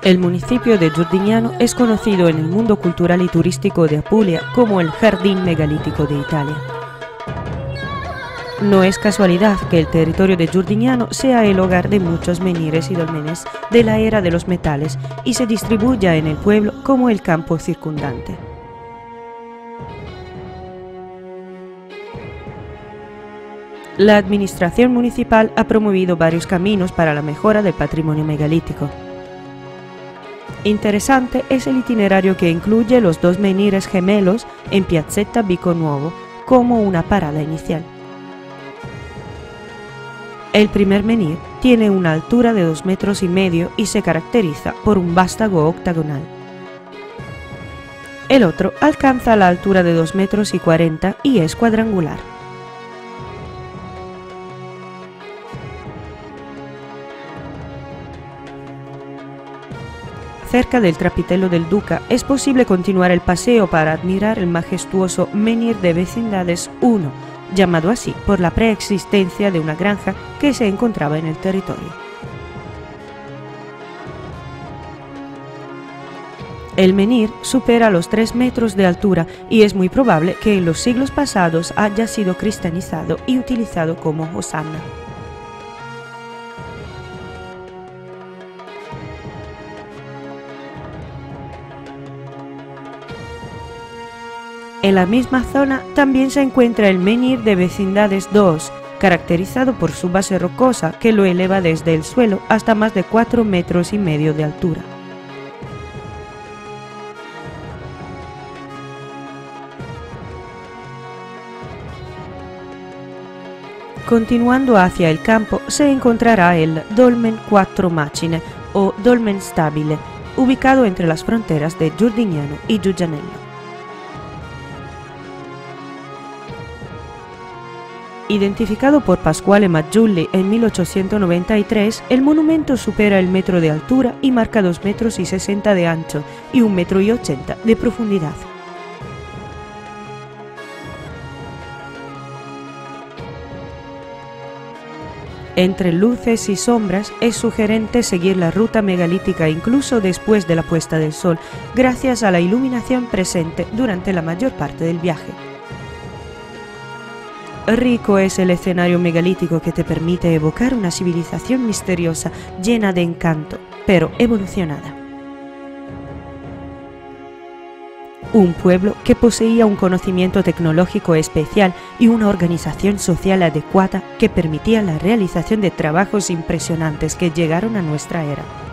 El municipio de Giurdignano es conocido en el mundo cultural y turístico de Apulia como el jardín megalítico de Italia. No es casualidad que el territorio de Giurdignano sea el hogar de muchos menhires y dólmenes de la era de los metales y se distribuya en el pueblo como el campo circundante. La administración municipal ha promovido varios caminos para la mejora del patrimonio megalítico. Interesante es el itinerario que incluye los dos menhires gemelos en Piazzetta Vico Nuovo como una parada inicial. El primer menhir tiene una altura de 2,5 metros y se caracteriza por un vástago octagonal. El otro alcanza la altura de 2,40 metros y es cuadrangular. Cerca del Trapitello del Duca es posible continuar el paseo para admirar el majestuoso Menhir de Vecindades I, llamado así por la preexistencia de una granja que se encontraba en el territorio. El menhir supera los 3 metros de altura y es muy probable que en los siglos pasados haya sido cristianizado y utilizado como hosanna. En la misma zona también se encuentra el Menhir de Vecindades II, caracterizado por su base rocosa que lo eleva desde el suelo hasta más de 4,5 metros de altura. Continuando hacia el campo se encontrará el Dolmen Quattro Macine o Dolmen Stabile, ubicado entre las fronteras de Giurdignano y Giugianello. Identificado por Pasquale Maggiulli en 1893, el monumento supera el metro de altura y marca 2,60 metros de ancho y 1,80 metros de profundidad. Entre luces y sombras es sugerente seguir la ruta megalítica incluso después de la puesta del sol, gracias a la iluminación presente durante la mayor parte del viaje. Rico es el escenario megalítico que te permite evocar una civilización misteriosa, llena de encanto, pero evolucionada. Un pueblo que poseía un conocimiento tecnológico especial y una organización social adecuada que permitía la realización de trabajos impresionantes que llegaron a nuestra era.